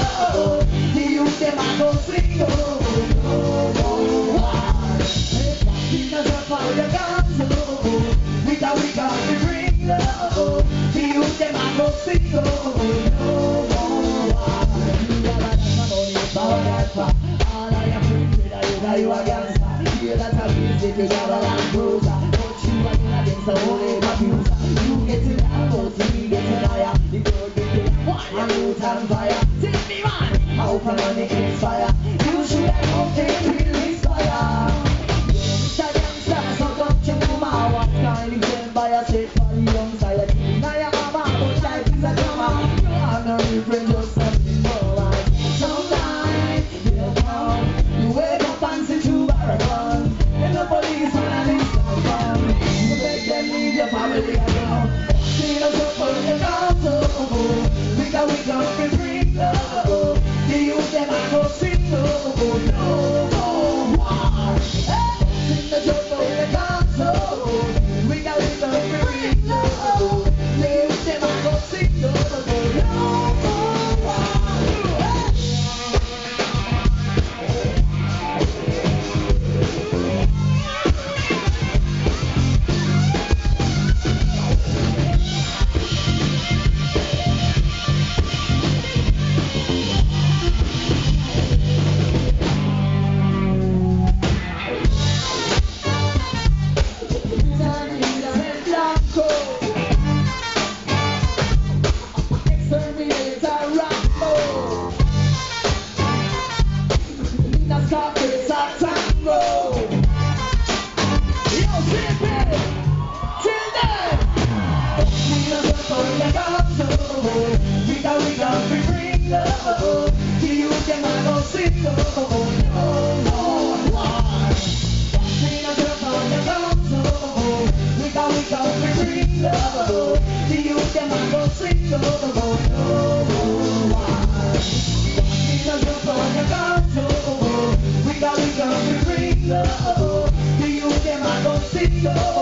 love. The youth them a go sing oh, no more war. In the circle you guns oh, with a we got to bring love. The youth them a go sing oh, no more war. You got that money, power that far. All I am free that you are gangster. Hear that a music you got a land cruiser. But you are in against the holy abuser. You get to down, but we get to higher. The girl get to one and youth and fire. Tell me man, how can money inspire? You should have no thing will inspire. Gangsta, gangsta, so don't you know ma. What kind of game by a state for the young side? Now your mama, but life is a drama. You are not real friend, just something more like. Sometimes they'll come, you wake up and see two barracks. And the police on a list of them. You make them leave your family alone. See us up on the council. We can bring love. The youth them a go sing love. No more war. In the joke of the council. We can bring love. The youth them a go sing love. No more war. We got to bring love. The youth them a go sing love.